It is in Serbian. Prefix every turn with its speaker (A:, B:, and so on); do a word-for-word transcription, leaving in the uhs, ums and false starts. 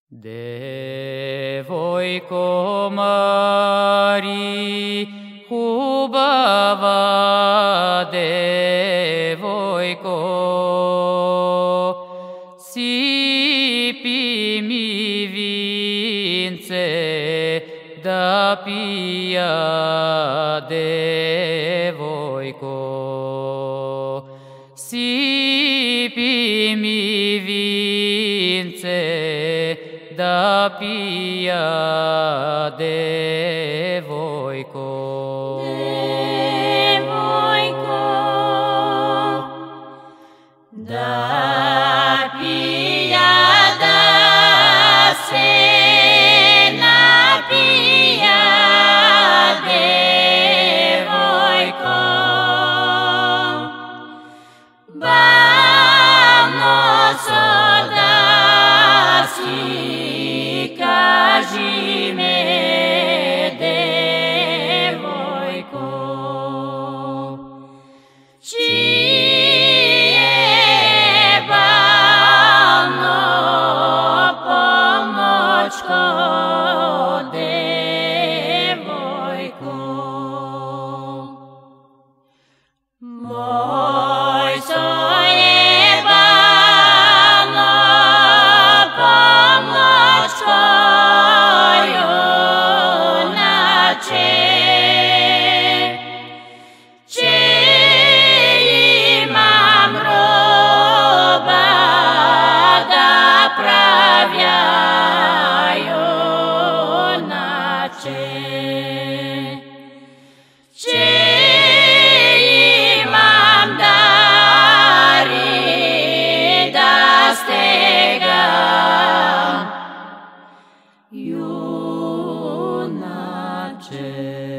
A: Devojko Mari, hubava devojko, sipi mi vince da pija devojko, sipi mi vince da pija devojko.
B: Devojko, da pija, da se napija devojko, vamos odasi. Kaži me, devojko, čije balno pomoćko, devojko, moj soje balno pomoćko, junače.